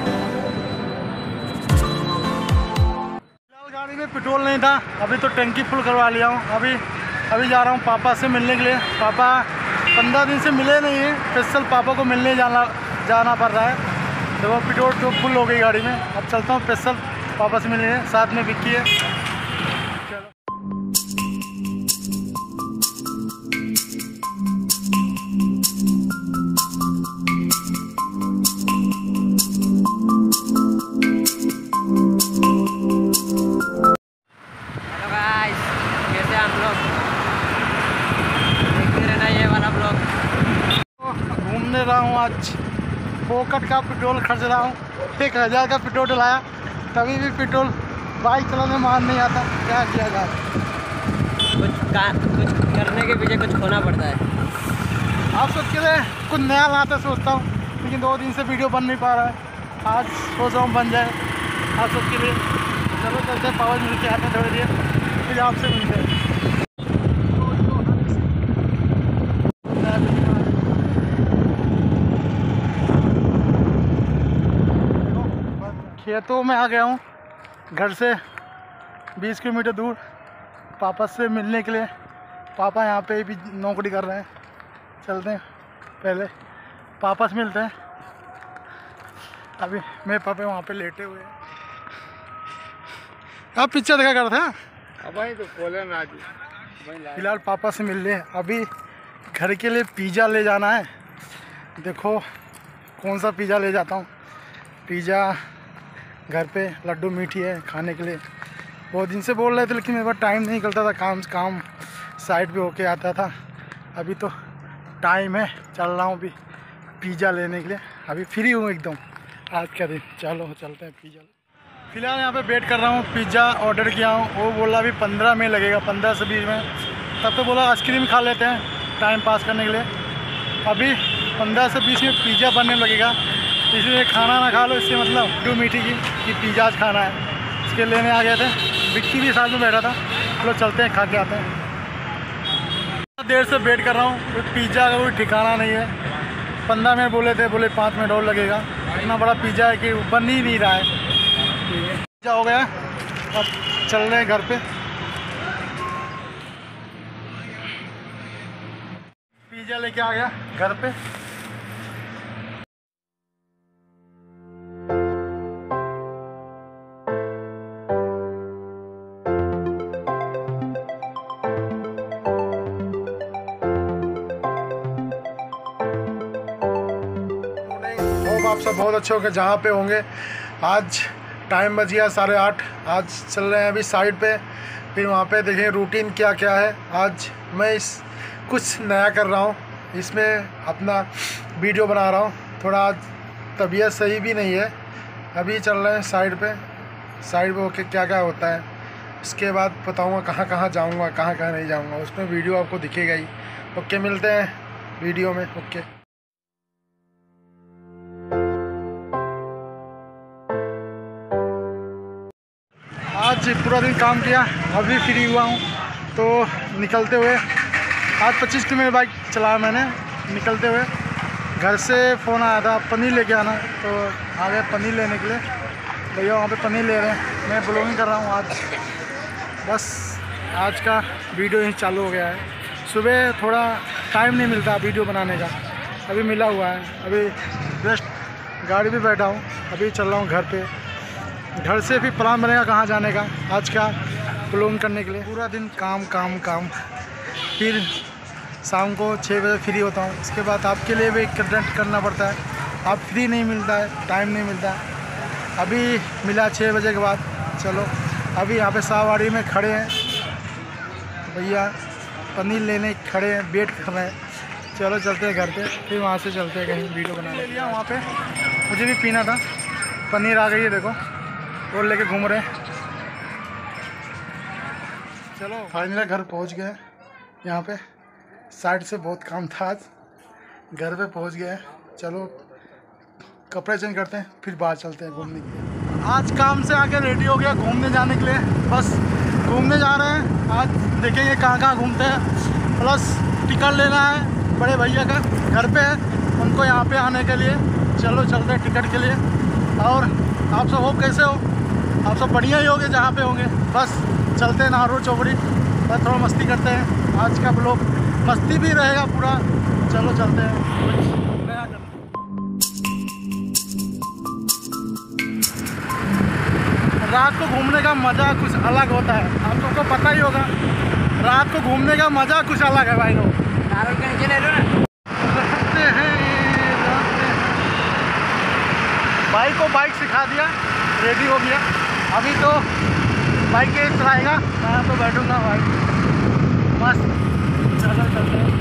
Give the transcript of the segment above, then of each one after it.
गाड़ी में पेट्रोल नहीं था, अभी तो टंकी फुल करवा लिया हूँ। अभी जा रहा हूँ पापा से मिलने के लिए। पापा 15 दिन से मिले नहीं हैं, स्पेशल पापा को मिलने जाना पड़ रहा है। तो वो पेट्रोल तो फुल हो गई गाड़ी में। अब चलता हूँ स्पेशल पापा से मिलने, साथ में विक्की है। चलो घूमने रहा हूँ आज, फोकट का पेट्रोल खर्च रहा हूँ। 1000 का पेट्रोल डलाया, तभी भी पेट्रोल बाइक चलाने मान नहीं आता। क्या किया जाए, कुछ करने के पीछे कुछ खोना पड़ता है। आप सोच के कुछ नया लाता सोचता हूँ, लेकिन 2 दिन से वीडियो बन नहीं पा रहा है। आज सोच रहा हूँ बन जाए आप सबके लिए। चलो चलते हैं, पावर मिल के आते हैं थोड़ी देर, फिर आपसे मिलते हैं। खेतों में आ गया हूँ, घर से 20 किलोमीटर दूर पापा से मिलने के लिए। पापा यहाँ पे भी नौकरी कर रहे हैं। चलते हैं, पहले पापा से मिलते हैं। अभी मेरे पापा वहाँ पे लेटे हुए हैं। आप पिक्चर देखा करते हैं? फिलहाल पापा से मिल ले। अभी घर के लिए पिज़्ज़ा ले जाना है। देखो कौन सा पिज़्ज़ा ले जाता हूँ। पिज़्ज़ा घर पे लड्डू मीठी है खाने के लिए। बहुत दिन से बोल रहे थे, लेकिन मेरे पास टाइम नहीं निकलता था। काम साइड पे होके आता था। अभी तो टाइम है, चल रहा हूँ अभी पिज़्ज़ा लेने के लिए। अभी फ्री हूँ एकदम आज का दिन। चलो चलते हैं पिज़्ज़ा। फिलहाल यहाँ पे वेट कर रहा हूँ। पिज़्ज़ा ऑर्डर किया हूँ, वो बोला अभी 15 में लगेगा, 15 से 20 में। तब तो बोला आइसक्रीम खा लेते हैं टाइम पास करने के लिए। अभी 15 से 20 में पिज़्ज़ा बनने लगेगा। इसलिए खाना ना खा लो, इससे मतलब लड्डू मीठी की कि पिज़्ज़ा खाना है, इसके लेने आ गए थे। विक्की भी साथ में बैठा था। चलो चलते हैं, खा के आते हैं। देर से वेट कर रहा हूँ, पिज़्ज़ा का कोई ठिकाना नहीं है। 15 मिनट बोले थे, बोले 5 मिनट और लगेगा। इतना बड़ा पिज़्ज़ा है कि बन ही नहीं रहा है। पिज़्ज़ा हो गया, अब चल रहे हैं घर पे। पिज़्ज़ा लेके आ गया घर पे। आप सब बहुत अच्छे होंगे जहाँ पे होंगे। आज टाइम बज गया 8:30। आज चल रहे हैं अभी साइड पे, फिर वहाँ पे देखें रूटीन क्या क्या है। आज मैं कुछ नया कर रहा हूँ, इसमें अपना वीडियो बना रहा हूँ। थोड़ा आज तबीयत सही भी नहीं है। अभी चल रहे हैं साइड पे होके क्या क्या होता है, उसके बाद बताऊँगा कहाँ कहाँ जाऊँगा, कहाँ कहाँ नहीं जाऊँगा। उसमें वीडियो आपको दिखेगा ही। ओके, मिलते हैं वीडियो में। ओके। आज पूरा दिन काम किया, अभी फ्री हुआ हूँ। तो निकलते हुए आज 25 किलोमीटर बाइक चलाया मैंने। निकलते हुए घर से फ़ोन आया था पनीर लेके आना, तो आ गए पनीर लेने के लिए। भैया वहाँ पे पनीर ले रहे हैं, मैं ब्लॉगिंग कर रहा हूँ आज। बस आज का वीडियो ही चालू हो गया है। सुबह थोड़ा टाइम नहीं मिलता वीडियो बनाने का, अभी मिला हुआ है। अभी जस्ट गाड़ी पे बैठा हूँ, अभी चल रहा हूँ घर पे। घर से भी प्लान बनेगा कहाँ जाने का आज का ब्लॉगिंग करने के लिए। पूरा दिन काम काम काम, फिर शाम को 6 बजे फ्री होता हूँ। उसके बाद आपके लिए भी कंटेंट करना पड़ता है। आप फ्री नहीं मिलता है, टाइम नहीं मिलता है। अभी मिला 6 बजे के बाद। चलो अभी यहाँ पे शाहबाड़ी में खड़े हैं, भैया पनीर लेने खड़े हैं, वेट कर रहे हैं। चलो चलते हैं घर पे, फिर वहाँ से चलते हैं कहीं वीडियो बनाने। ले लिया वहाँ पे, मुझे भी पीना था। पनीर आ गई है, देखो और लेके घूम रहे हैं। चलो फाइनली घर पहुंच गए। यहाँ पे साइड से बहुत काम था, आज घर पे पहुंच गए। चलो कपड़े चेंज करते हैं, फिर बाहर चलते हैं घूमने के लिए। आज काम से आके रेडी हो गया घूमने जाने के लिए। बस घूमने जा रहे हैं, आज देखेंगे कहाँ कहाँ घूमते हैं। प्लस टिकट लेना है बड़े भैया का, घर पे है उनको यहाँ पे आने के लिए। चलो चलते हैं टिकट के लिए। और आप सब हो कैसे हो? आप सब बढ़िया ही होंगे जहाँ पे होंगे। बस चलते हैं नाहर रोड चौकड़ी, बस थोड़ा मस्ती करते हैं। आज का ब्लॉग मस्ती भी रहेगा पूरा। चलो चलते हैं कुछ नया करते हैं। रात को घूमने का मज़ा कुछ अलग होता है, आप सबको पता ही होगा। रात को घूमने का मज़ा कुछ अलग है भाई लोग। नारों के नीचे ले लो ना। बाइक को बाइक सिखा दिया, रेडी हो गया। अभी तो बाइक के चलाएगा, मैं तो बैठूंगा भाई। मस्त चलो चलते हैं।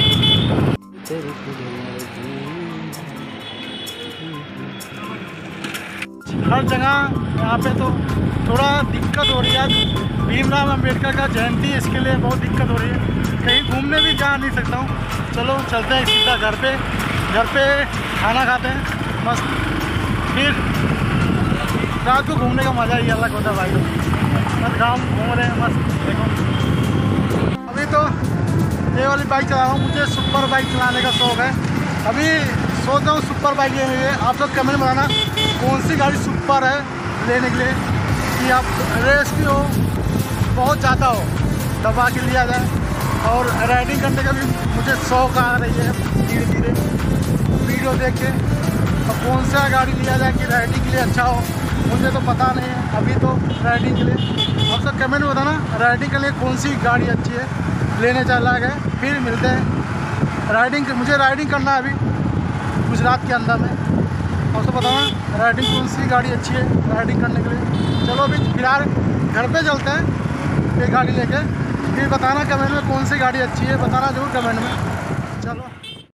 हर जगह यहाँ पे तो थोड़ा दिक्कत हो रही है। आज भीमराव अंबेडकर का जयंती, इसके लिए बहुत दिक्कत हो रही है। कहीं घूमने भी जा नहीं सकता हूँ। चलो चलते हैं सीधा घर पे खाना खाते हैं मस्त। फिर रात को घूमने का मज़ा ही अलग होता है भाई लोग। मस्त गाँव घूम रहे हैं मस्त। देखो अभी तो ये वाली बाइक चला रहा हूँ, मुझे सुपर बाइक चलाने का शौक़ है। अभी सोच रहा हूँ सुपर बाइक लेने के लिए। आप लोग कमेंट में बताना कौन सी गाड़ी सुपर है लेने के लिए, कि आप रेस भी हो, बहुत ज़्यादा हो, दबा के लिया जाए। और राइडिंग करने का भी मुझे शौक़ आ रही है धीरे धीरे वीडियो देख के। अब कौन सा गाड़ी लिया जाए कि राइडिंग के लिए अच्छा हो, मुझे तो पता नहीं है अभी तो राइडिंग के लिए। आप सब कमेंट में बताना राइडिंग के लिए कौन सी गाड़ी अच्छी है, लेने चला गए। फिर मिलते हैं। मुझे राइडिंग करना है अभी गुजरात के अंदर में। और तो बताना राइडिंग कौन सी गाड़ी अच्छी है राइडिंग करने के लिए। चलो अभी फिलहाल घर पे चलते हैं एक गाड़ी लेके। फिर बताना कमेंट में कौन सी गाड़ी अच्छी है, बताना जरूर कमेंट में। चलो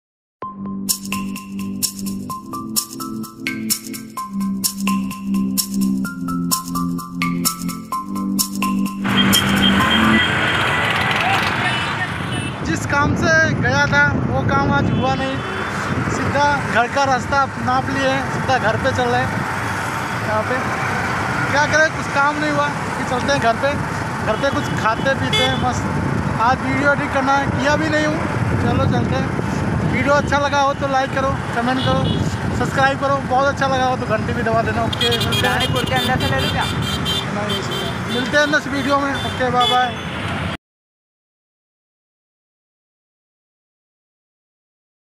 जिस काम से गया था वो काम आज हुआ नहीं। सीधा घर का रास्ता नाप लिए, सीधा घर पे चल रहे हैं। यहाँ पे क्या करें, कुछ काम नहीं हुआ कि चलते हैं घर पे कुछ खाते पीते हैं मस्त। आज वीडियो एडिट करना है, किया भी नहीं हूँ। चलो चलते हैं। वीडियो अच्छा लगा हो तो लाइक करो, कमेंट करो, सब्सक्राइब करो। बहुत अच्छा लगा हो तो घंटी भी दबा देना। ओके, मिलते हैं के अंदर से ले लो क्या? मिलते हैं नेक्स्ट वीडियो में। Okay bye bye.